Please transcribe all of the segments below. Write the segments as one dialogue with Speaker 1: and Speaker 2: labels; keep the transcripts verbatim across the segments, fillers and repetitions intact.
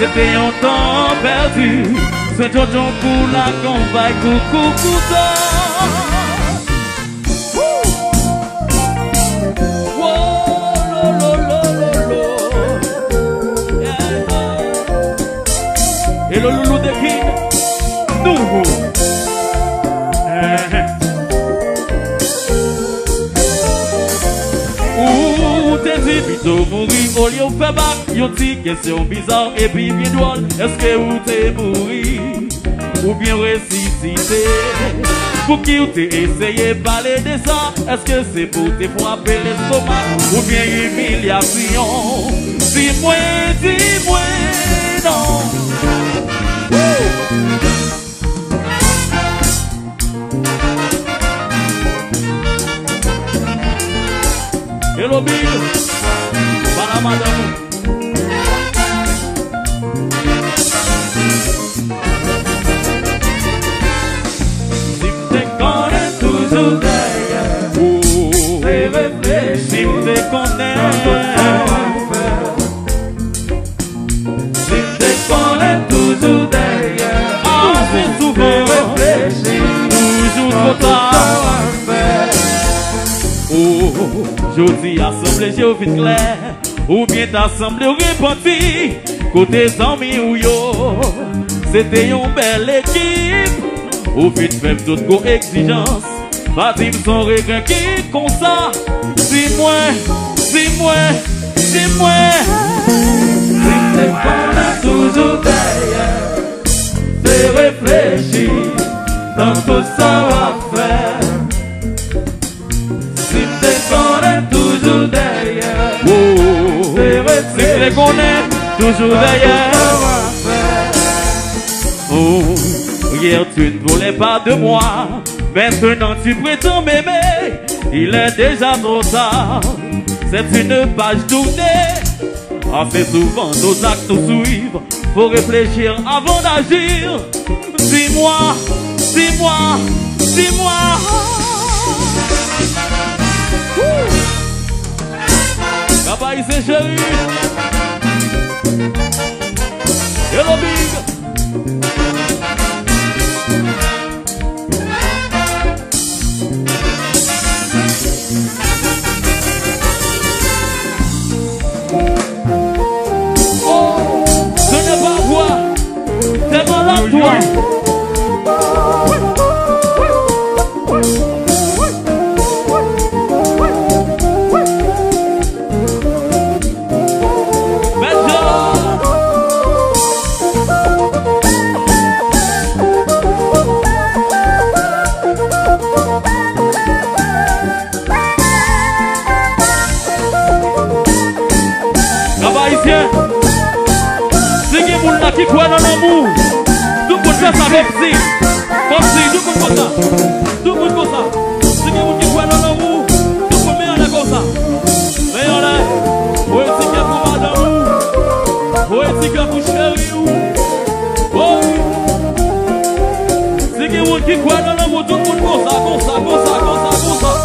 Speaker 1: c'était un temps perdu. C'est Jojo pour la campagne, coucou, coucou. Et le loulou de King, nous. Ou t'es dit plutôt mourir au lieu de faire bac. Y'a une question bizarre et puis bien drôle. Est-ce que ou t'es mouru ou bien ressuscité? Pour qui ou t'es essayé de parler de ça? Est-ce que c'est pour te frapper l'estomac ou bien humiliation? Dis-moi, dis-moi, non. Hello Big, para madame. Si te connais toujours derrière, c'est réfléchir. Si te connais, si te connais toujours derrière, ah c'est souvent réfléchir, toujours trop tard. Oh, jodi assemblé j'ai vite clair, ou bien t'assemblé ou repenti, côté amis ou yo, c'était une belle équipe, ou vite même toute co-exigence, pas dire son regret qui comme ça, dis-moi, dis-moi, dis-moi, si t'es pas toujours derrière, c'est réfléchir, dans tout ça va faire. Toujours derrière, oh, c'est vrai, c'est vrai qu'on est toujours derrière. Oh, hier tu ne voulais pas de moi, maintenant tu prétends m'aimer, il est déjà trop tard. C'est une page tournée, assez souvent nos actes nous suivent, faut réfléchir avant d'agir. Dis-moi, dis-moi, dis-moi. Bye c'est chéri. Hello Big. Oh, ce n'est pas toi, c'est malade toi. Qui croit dans l'amour, tout le monde fait ça comme si, comme si, tout le monde comme ça, tout le monde comme ça. C'est qui qui croit dans l'amour, tout le monde met en l'air comme ça. Mais en l'air, où est-ce qu'il y a pour madame, où est-ce qu'il y a pour chéri, oh, c'est qui qui croit dans l'amour, tout le monde comme ça, comme ça, comme ça, comme ça, comme ça.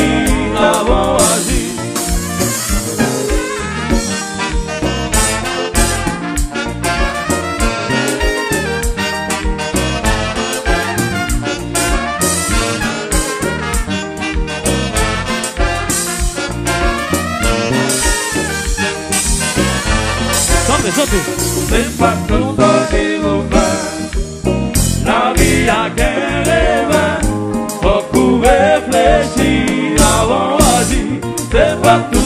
Speaker 1: avant agir. C'est pas tout ce qu'il vous fait. La vie a qu'un rêve. Faut qu'on réfléchisse avant d'agir. C'est pas tout